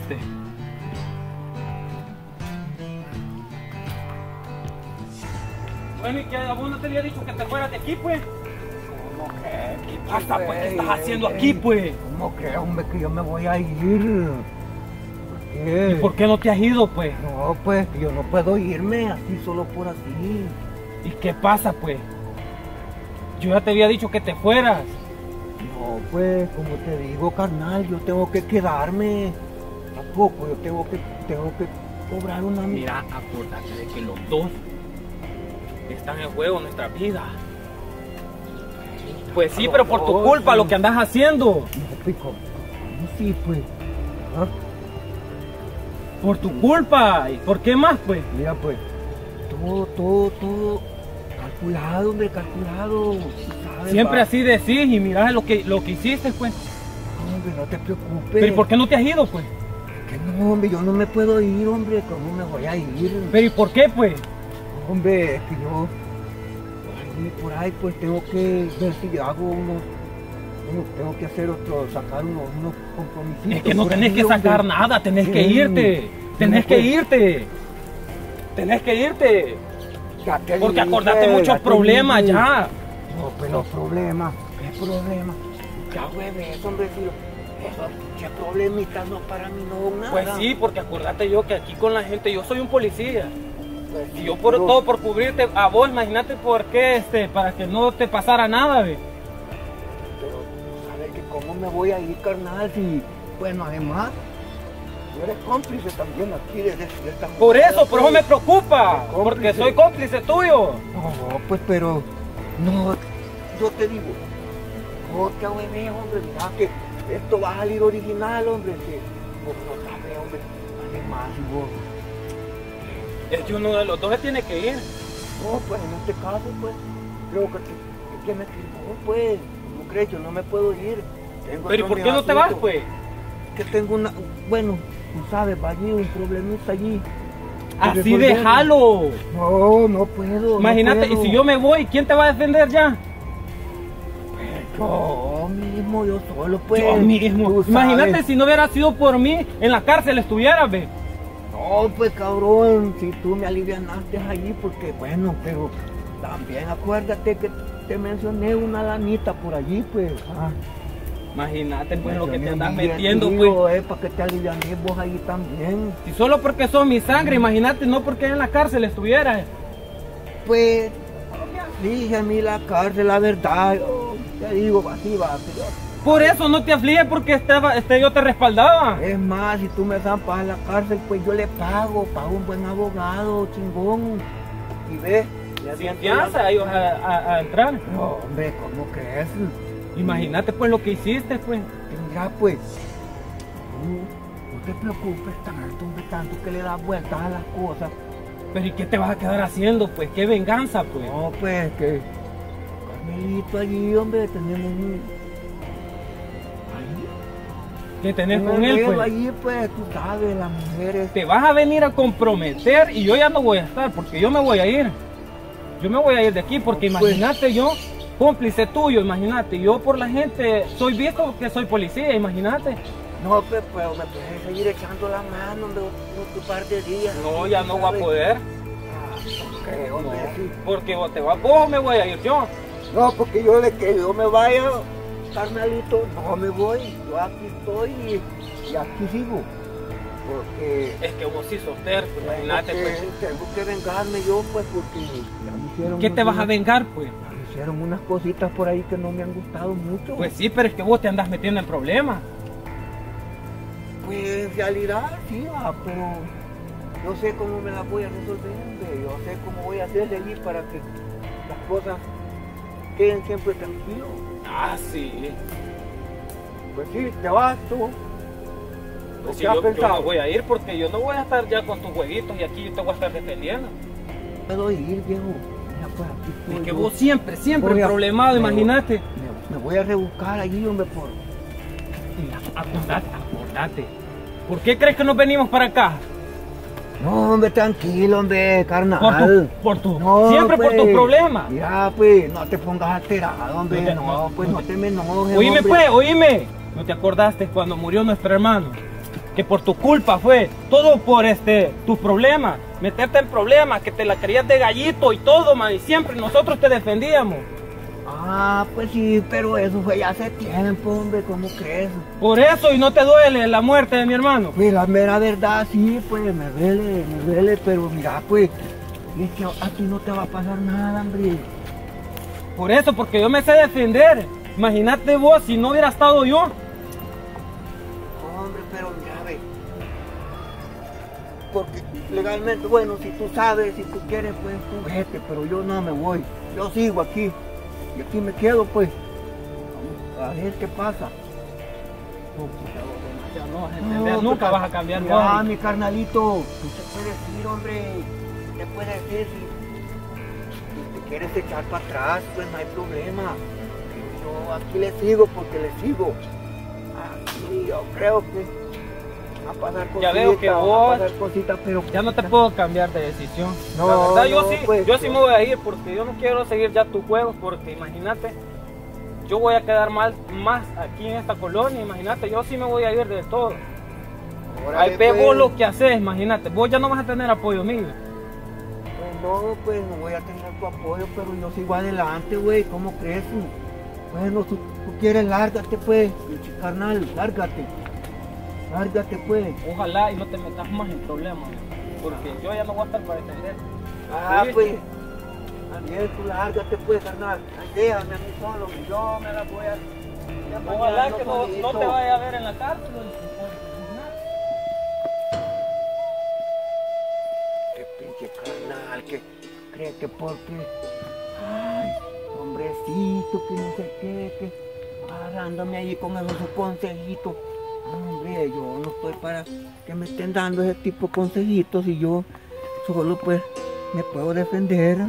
este. Bueno, ¿y que a vos no te había dicho que te fueras de aquí, pues? ¿Cómo que? ¿Qué pasa, pues? ¿Qué estás haciendo aquí, pues? ¿Cómo que, hombre, que yo me voy a ir? ¿Por qué? ¿Y por qué no te has ido, pues? No, pues, que yo no puedo irme así, solo por así. ¿Y qué pasa, pues? Yo ya te había dicho que te fueras. No, pues, como te digo, carnal, yo tengo que quedarme. ¿A poco? Yo tengo que cobrar una... Mira, acuérdate de que los dos están en juego nuestra vida. Pues sí, pero por tu culpa, lo que andas haciendo. No, pues, ¿cómo sí, pues? ¿Ah? Por tu culpa. ¿Y por qué más, pues? Mira, pues, todo calculado, hombre, calculado. ¿Sabes, Siempre pa? así decís y mirá lo que hiciste, pues. Hombre, no te preocupes. Pero ¿y por qué no te has ido, pues? Que no, hombre, yo no me puedo ir, hombre. ¿Cómo me voy a ir? Pero ¿y por qué, pues? Hombre, es que yo por ahí pues tengo que ver si hago tengo que hacer sacar unos compromisos. Es que no tenés que sacar nada, tenés que irte. Tenés que irte. Tenés que irte. Porque acordate muchos problemas ya. No, pues los problemas, ¿qué problema? Ya hueves, hombre, si esos qué problemitas no para mí no nada. Pues sí, porque acordate yo que aquí con la gente, yo soy un policía. Pues, Y yo todo por cubrirte a vos, imagínate por qué, para que no te pasara nada, ve. Pero, ¿sabes que cómo me voy a ir, carnal? Si, bueno, además, tú eres cómplice también aquí de esta Por mujer, eso me preocupa, Cómplice. porque soy cómplice tuyo. No, pues, pero, no, yo te digo, no te hueves, hombre, mira que esto va a salir original, hombre, que vos no sabes, hombre, además, y vos... Es que uno de los dos se tiene que ir. No, pues en este caso, pues, creo que me equivoco, pues, ¿no crees? Yo no me puedo ir. Tengo Pero ¿y otro por qué no te vas, asunto. pues? Que tengo una, bueno, tú sabes, va allí un problemita allí. Así resolver. déjalo. No puedo. Imagínate, no y puedo. si yo me voy, ¿quién te va a defender ya? Yo mismo, yo solo, pues. Yo mismo. tú sabes. Imagínate si no hubiera sido por mí, en la cárcel estuvieras, ve. No, pues cabrón, si tú me alivianaste allí, porque bueno, pero también acuérdate que te mencioné una lanita por allí, pues. Imagínate, pues, lo que te Mencioné andas un metiendo, billetillo, pues. para que te alivianes vos ahí también. Si solo porque sos mi sangre, imagínate, no porque en la cárcel estuvieras. Pues, dije a mí la cárcel, la verdad, yo te digo, así va, que yo... Por eso no te afliges, porque yo te respaldaba. Es más, si tú me zampas a la cárcel, pues yo le pago un buen abogado, chingón. Y ves, Sin fianza a ellos a entrar. No, hombre, ¿cómo crees? Imagínate, pues, lo que hiciste, pues. Mira, pues, no te preocupes tanto, hombre, tanto que le das vueltas a las cosas. Pero ¿y qué te vas a quedar haciendo, pues? ¿Qué venganza, pues? No, pues, que Carmelito allí, hombre, tenemos un... ¿Qué tenés con él, pues? Allí, pues, tú sabes, las mujeres... Te vas a venir a comprometer y yo ya no voy a estar, porque yo me voy a ir. Yo me voy a ir de aquí, porque No, pues. imagínate yo, cómplice tuyo, imagínate, yo por la gente soy visto que soy policía, imagínate. No, pues, me puedes seguir echando la mano, hombre, un par de días. No, ya no voy a poder. No creo, hombre, No, sí. porque o te vas vos o me voy a ir yo. No, porque yo de que yo me vaya, carnalito, no me voy, yo aquí estoy y aquí sigo. Porque... Es que vos sí sos terco, imagínate, pues. Tengo que vengarme yo, pues, porque ya me hicieron... ¿Qué te vas a vengar, pues? Me hicieron unas cositas por ahí que no me han gustado mucho. Pues sí, pero es que vos te andas metiendo en problemas. Pues en realidad sí, pero yo sé cómo me las voy a resolver, hombre. Yo sé cómo voy a hacerle allí para que las cosas queden siempre tranquilos. Ah, sí. Pues sí, te vas tú. Pues sí, ¿Qué has yo pensado? me voy a ir porque yo no voy a estar ya con tus jueguitos y aquí yo te voy a estar defendiendo. Puedo ir, viejo. Mira, pues aquí estoy. Es que yo. vos siempre Voy a- problemado, me- imagínate. Me voy a rebuscar allí, hombre, por... Mira, acordate. ¿Por qué crees que nos venimos para acá? No, hombre, tranquilo, hombre, carnal. No, siempre por pues, tus problemas. Mira, pues, no te pongas alterado, hombre. No te- No, pues, no te me enojes, Oíme, hombre. pues, oíme. ¿No te acordaste cuando murió nuestro hermano? que por tu culpa fue, todo por tus problemas, meterte en problemas, que te la querías de gallito y todo, man, y siempre nosotros te defendíamos. Ah, pues sí, pero eso fue ya hace tiempo, hombre, ¿cómo crees? Por eso, y no te duele la muerte de mi hermano. Pues la mera verdad, sí, pues me duele, pero mira, pues, es que a ti no te va a pasar nada, hombre. Por eso, porque yo me sé defender. Imagínate vos si no hubiera estado yo. Hombre, pero mira, ve. Porque legalmente, bueno, si tú sabes, si tú quieres, pues tú vete, pero yo no me voy. Yo sigo aquí. Y aquí me quedo, pues. Vamos a ver qué pasa. No, nunca vas a cambiar. Ah, mi carnalito, tú te puedes ir, hombre. Te puedes ir si te quieres echar para atrás, pues no hay problema. Yo aquí le sigo porque le sigo. Aquí yo creo que va a pasar cositas. Ya veo que vos pero ya no te puedo cambiar de decisión. No, la verdad, yo no, sí, pues, yo sí me voy a ir porque yo no quiero seguir ya tus juegos, porque imagínate, yo voy a quedar más aquí en esta colonia, imagínate, yo sí me voy a ir de todo. Ahí ve vos lo que haces, imagínate, vos ya no vas a tener apoyo mío. No, pues no voy a tener tu apoyo, pero yo sigo adelante, güey, ¿cómo crees? Bueno, tú quieres, lárgate, pues, carnal, lárgate, pues. Ojalá y no te metas más en problemas, porque yo ya no voy a estar para defender. Ah, ¿Sí? pues, también tú lárgate, pues, carnal, déjame a mí solo, yo me la voy a... Ojalá que no te vaya a ver en la cárcel. Qué pinche carnal, que cree que porque... Ay, hombrecito, que no sé qué, que agarrándome ahí con esos consejitos. Hombre, yo no estoy para que me estén dando ese tipo de consejitos y yo solo pues me puedo defender.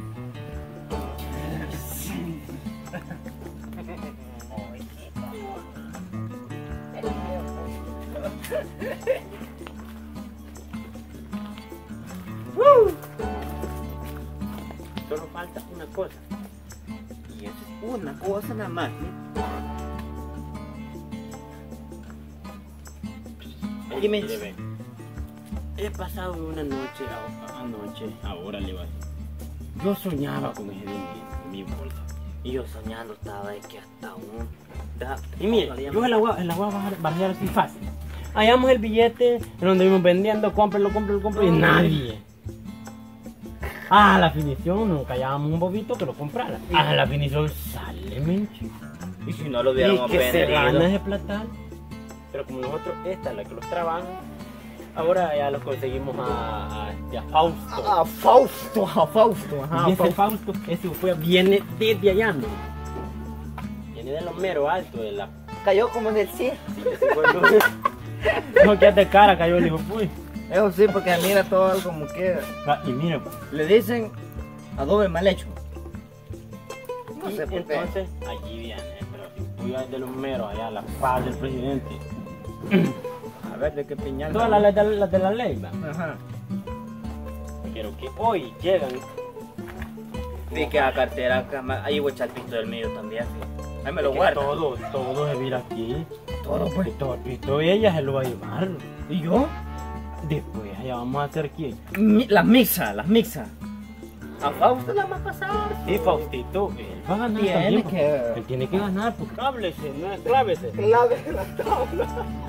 Solo falta una cosa. Y es una cosa nada más. Dime, he pasado una noche, anoche, ahora le va. Yo soñaba con ese dinero en mi bolsa. Y yo soñando estaba de que hasta un... Y mire, yo la voy a bajar así fácil. Hallamos el billete en donde vimos vendiendo, cómpralo, y nadie. A la finición nunca hallábamos un bobito que lo comprara. A la finición sale, mencho. Y si no lo hubiéramos Y que se gana vendido. ese platal. Pero como nosotros, esta es la que los trabaja, ahora ya los conseguimos a Fausto. A Fausto, ajá. Y ese Fausto, ese viene desde allá, ¿no? Viene de lo mero alto de la... Cayó como en el cielo. No quédate cara, cayó el hijo, pues. Eso sí, porque mira todo como queda. Y mira, pues. Le dicen adobe mal hecho. No Y sé por qué. entonces, allí viene, pero si tú ibas de los meros allá, la paz del presidente. A ver, ¿de qué piñal? Todas las de la ley, ¿va? Ajá. Pero que hoy llegan. Sí, que a cartera, ahí voy a echar el pisto del medio también. Sí. Ahí me lo Que guarda. todo se vira aquí. Todo, pues. Y todo el pisto ella se lo va a llevar. ¿Y yo? Después allá vamos a hacer quién. Las mixas. A Fausto la va a pasar. Sí, Faustito, él va a ganar Tiene también. que- Él tiene que ganar, pues cáblese, no es clávese. Clave la tabla.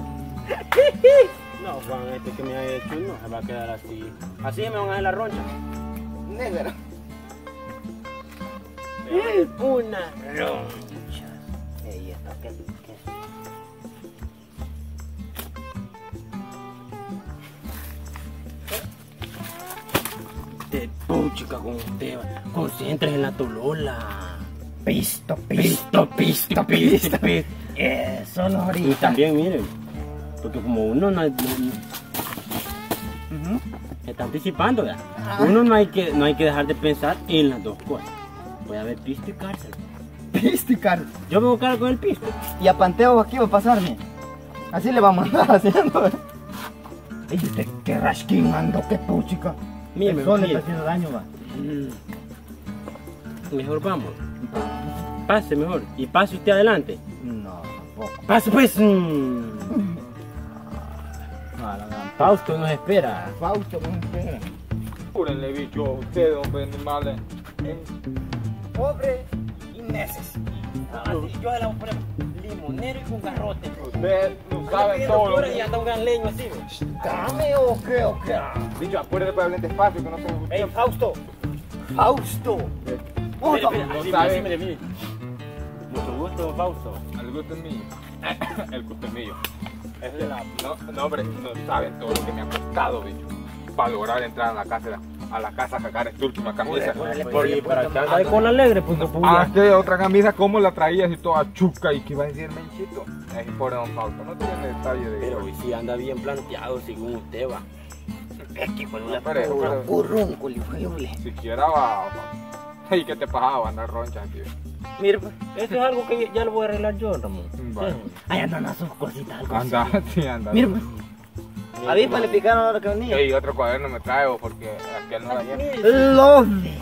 No, Juan, este que me ha hecho no se va a quedar así. Así me van a hacer la roncha. Negra. Una roncha. Ey, esta que de puchica con usted, concéntrese en la tolola. Pisto. Eso no ahorita. Y también miren, porque como uno no, se está anticipando, ¿verdad? Uno no hay que dejar de pensar en las dos cosas. Puede haber pisto y cárcel. Pisticar. Yo me voy a quedar con el pisto. Y a Panteo aquí va a pasarme. Así le vamos a andar haciendo. Y usted, qué rasquín mando, qué puchica. Mire, El sol le mire. está haciendo daño, va. Mejor vamos. Pase mejor. Y pase usted adelante. No, tampoco. Pase pues. Fausto nos espera. Fausto, no espera. Apúrenle, bicho, ustedes, hombre, animales. Pobre y necesito. Yo se la voy a poner limonero y con garrote. Ustedes no saben todo lo Y que... anda un gran leño así. Dame o qué, o qué. Bicho, apúrenle para hablar despacio, que no tengo ¡Ey, tiempo. Fausto! Fausto. Mire, no sabe. mire. Mucho gusto, Fausto. El gusto es mío. El gusto es mío. No, hombre, no saben todo lo que me ha costado, bicho, para lograr entrar a la casa a sacar esta última camisa. Para que anda de cola alegre, pues no Antes otra camisa, ¿cómo la traías y toda chuca? ¿Y qué iba a decir Menchito? Es pobre don Fausto, no tiene detalle de... Pero hoy sí anda bien planteado, según usted va. Es que con una Pero, Currunco, libre. siquiera va... ¿Y qué te pasaba? Andar roncha, tío. Mire, pues, eso es algo que ya lo voy a arreglar yo, Ramón. Vale. Ahí andan a sus cositas. Algo Anda, sí, anda. Mire, pues. A mí le picaron ahora que venía. Y otro cuaderno me traigo porque aquel no la llena. Love.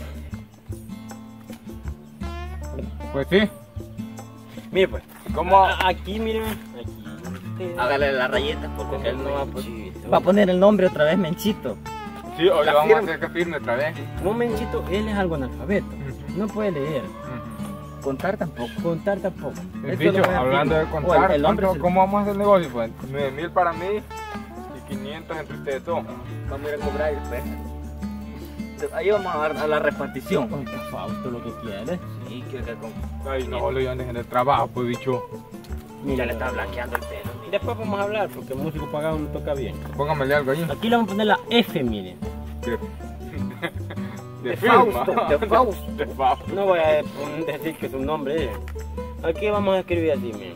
Pues sí. Mire, pues. ¿Cómo? Aquí, mire, aquí. Hágale las rayitas porque él no va a... Va a poner el nombre otra vez, Menchito. Sí, hoy le La vamos firma. a hacer que firme otra vez. No, Menchito, él es algo analfabeto. No puede leer. Contar tampoco. Contar tampoco. El Eso bicho, lo voy a hablando de firmar. contar, El nombre ¿cuánto- es el- ¿cómo vamos a hacer el negocio? Pues 9,000 para mí y 500 entre ustedes dos. Vamos a ir a cobrar después. Ahí vamos a dar a la repartición. Con que Fausto lo que quiere. Sí, quiero que con... Ay, no, le iban a dejar el trabajo, pues bicho. Ya le está blanqueando el pelo. Y después vamos a hablar, porque el músico pagado no toca bien. Póngamele algo ahí. Aquí le vamos a poner la F, miren. De Fausto, firma. de Fausto. De Fausto. No voy a decir que su nombre es. Aquí vamos a escribir así, miren.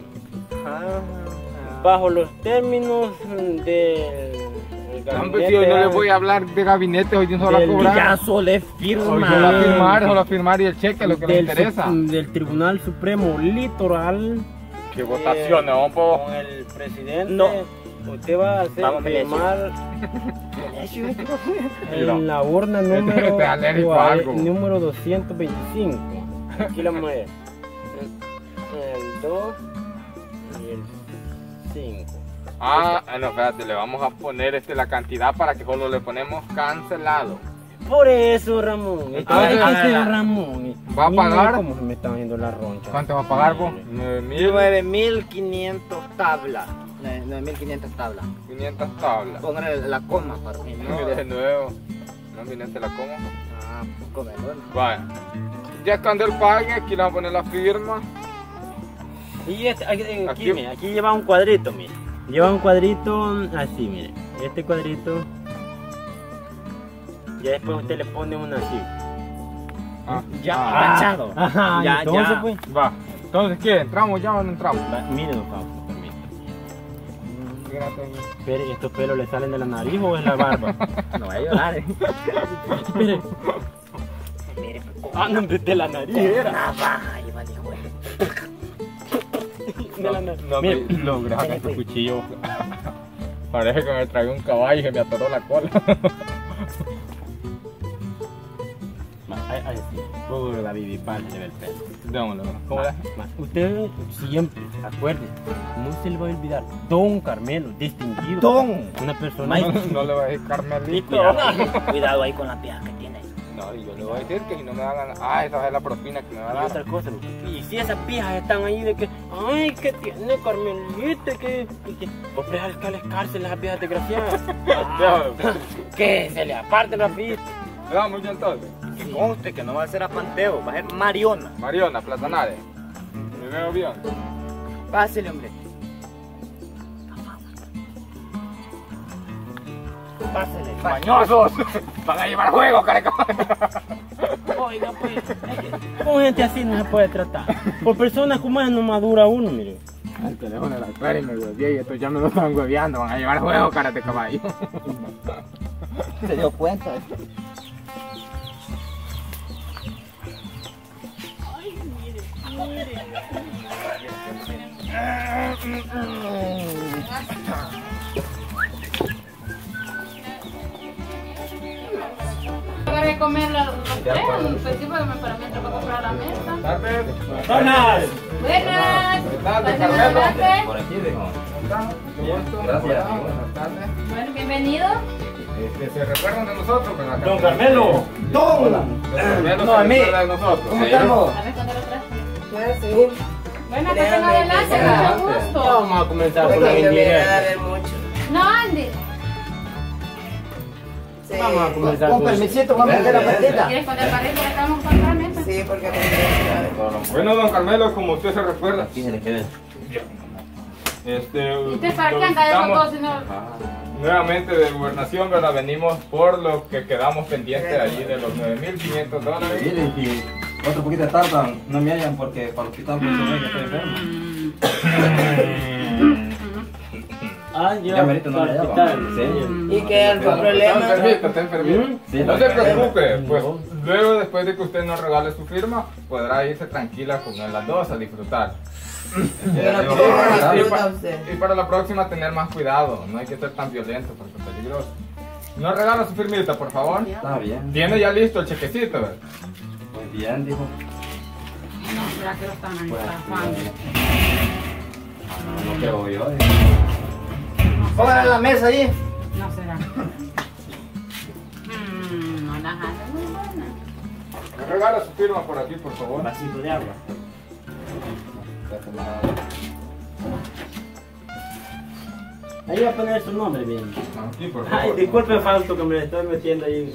Bajo los términos del Hombre, si hoy no le voy a hablar de gabinete, hoy no se va a del cobrar. Villazo le Hoy firma. solo a firmar y el cheque, lo que nos interesa. Del Tribunal Supremo Litoral. ¿Qué votaciones, vamos? Con el presidente. No. Usted va a hacer Vamos, firmar Mira. en la urna número, Este es alérgico a algo. número 225. Aquí la vamos a ver. El 2 y el 5. Ah, no, espérate, le vamos a poner la cantidad para que solo le ponemos cancelado. Por eso, Ramón. Ah, Ramón. ¿Va a Mira pagar? cómo se me están yendo las ronchas. ¿Cuánto va a pagar vos? 9,000. 9.500 tablas. 9.500 tablas. 500 tablas. Póngale la coma para mí. No, de nuevo. No, miren, te la como. Ah, cómelo. Vaya. Ya cuando él pague, aquí le vamos a poner la firma. Y aquí, Aquí- mire, aquí lleva un cuadrito, mire. Lleva un cuadrito así, mire. Este cuadrito. Ya después usted le pone una así. Ah, Ya, ah, manchado. Ajá, Ya, entonces ya. pues. va. Entonces, ¿qué? ¿Entramos ya o no entramos? Miren, Fausto, permítame. Espere, ¿estos pelos le salen de la nariz o es la barba? No voy a llorar, Espere. Ah, no, de la nariz era. Navaja, Iván, hijo De la nariz. No, Mire, me logré sacar este cuchillo. Parece que me tragué un caballo y que me atoró la cola. ahí sí. Puro la bibipal se ve el pelo. Démoslo. ¿Cómo le hace? Usted siempre, acuerde, no se le va a olvidar, Don Carmelo, distinguido. Don. Una persona. No le voy a decir Carmelito. Cuidado ahí con la pija que tiene. No, y yo le voy a decir que si no me dan ganas. Ah, esa es la propina que me va a Y dar. otra cosa, y si esas pijas están ahí de que, ay, que tiene Carmelita, que vos dejar cárcel a esas pijas desgraciadas. Que se le aparten las pistas. Vamos ya entonces. Que conste que no va a ser a Panteo, va a ser Mariona. Mariona, Platanare. Me veo bien. Pásele, hombre. Pásele. ¡Mañosos! ¡Van a llevar juego, careca! Oiga, pues, con gente así no se puede tratar. Por personas como es no madura uno, mire. El teléfono de la escuela y me huevié y estos ya me lo están hueveando. Van a llevar juego, cara de caballo. Se dio cuenta. de comer los tres. Pues sí, porque para mí para comprar la mesa. ¡Buenas! Buenas. tardes, Buenas Carmelo. tardes. Por aquí, dijo. Gracias. Buenas tardes. Bueno, bienvenido. ¿Se recuerdan de nosotros? ¿Verdad? ¡Don Carmelo! ¡Don! Carmelo No, se a mí. recuerda de nosotros. ¿Cómo Sí. estamos? A ver cuándo lo traes. Pues sí. Bueno, pasen adelante, Ya mucho gusto. vamos a comenzar con la Porque yo me voy a indirecta. ver mucho. No, Andy. Sí. Vamos a comenzar Con con permisito, vamos a meter la partida. ¿Quieres poner para arriba? Estamos con la mesa. Sí, porque me quiero Bueno, don Carmelo, como usted se recuerda, Aquí se le queda. ¿Y usted para qué anda de esos dos, señor? nuevamente de gobernación, ¿verdad? Venimos por lo que quedamos pendientes allí de los $9,500. Miren, si otro poquito tardan, no me hallan porque para el hospital pues, no que estoy enfermo. Ah, yo. Ya merito no le daba. ¿Y qué es el problema? Está enfermito. Sí, No se preocupe, No. pues luego después de que usted nos regale su firma, podrá irse tranquila con las dos a disfrutar. Pero digo, ¿cómo ¿verdad? Y disfruta pa- usted? y para la próxima tener más cuidado, no hay que ser tan violento porque es peligroso. ¿Nos regala su firmita, por favor? Está bien. Tiene ya listo el chequecito, ¿verdad? Muy bien, dijo. No, será que lo están Pues, estafando. no creo yo. Póngale la mesa ahí. No será. No, las hace muy buenas. ¿Me regala su firma por aquí, por favor? Un vasito de agua. Ahí va a poner su nombre bien. Aquí, por favor. Ay, disculpe, Fausto, que me estoy metiendo ahí.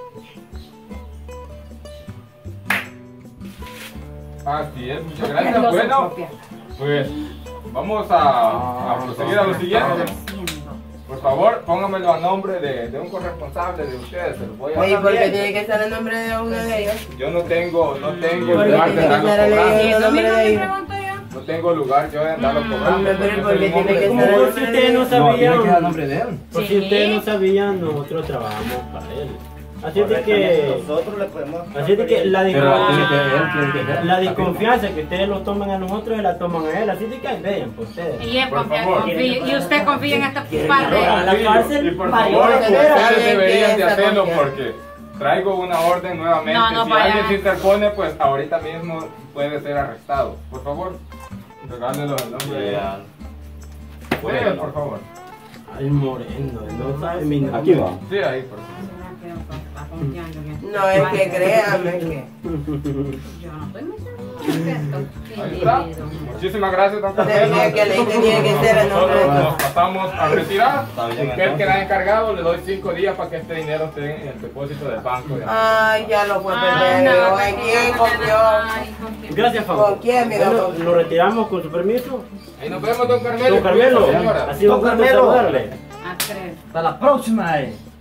Así es, muchas gracias. Bueno, pues vamos a proseguir a lo siguiente. Por favor, póngamelo a nombre de un corresponsable de ustedes. Se lo voy a Oye, dar. ¿por qué tiene que estar el nombre de uno de ellos? Yo no tengo ¿Por lugar qué de tiene que andarlo estar el cobrando. nombre de ellos? pregunto yo. No tengo lugar yo de andarlo cobrando. Hombre, pero porque ¿por qué soy un tiene que hombre estar común. Por si ustedes no No, tiene que dar el sabían. nombre de él. Por si Sí. ustedes no sabían, nosotros trabajamos para él. Así de que. Nosotros le podemos. Así de que la Pero tiene que él tiene que ver. La desconfianza que ustedes lo toman a nosotros y la toman a él. Así de que ahí vean, pues ustedes. Y él Por confía, favor. y usted confía en esta par A de... la Sí, cárcel, y por vaya, favor, vaya, ustedes vaya, deberían de que esa hacerlo confianza. porque traigo una orden nuevamente. No, no si vaya. alguien se interpone, pues ahorita mismo puede ser arrestado. Por favor, regálelo el nombre de él. Sí, por favor. Ay, moreno, no sabe mi nombre. Aquí va. Sí, ahí, por favor. No, es que créame que... Yo no estoy muy segura de esto. Ahí está. Muchísimas gracias, don Carmelo. Tenía que leer, tenía que ser el nombre de Nosotros nos pasamos a retirar. Está bien, Si usted entonces. queda encargado, le doy 5 días para que este dinero esté en el depósito del banco. Ay, ya lo fue Ah, perdido. no, ¿En quién confió? Ay, confió. Gracias, Fausto. ¿Con quién, mi Bueno, doctor? nos retiramos con su permiso. Ahí nos vemos, don Carmelo. Don Carmelo, Cuídese, señora. ha sido un Don gusto Carmelo. saludarle. A tres. Hasta la próxima.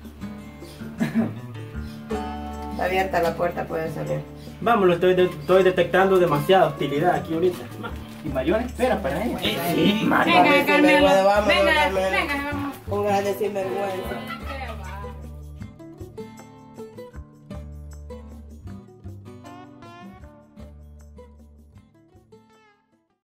Está abierta la puerta, puede salir. Vamos, estoy detectando demasiada hostilidad aquí ahorita. Y Mariona espera para ella. Venga, Vamos, Carmelo. vamos, Venga, Carmelo. venga, vamos. Un gran sinvergüenza.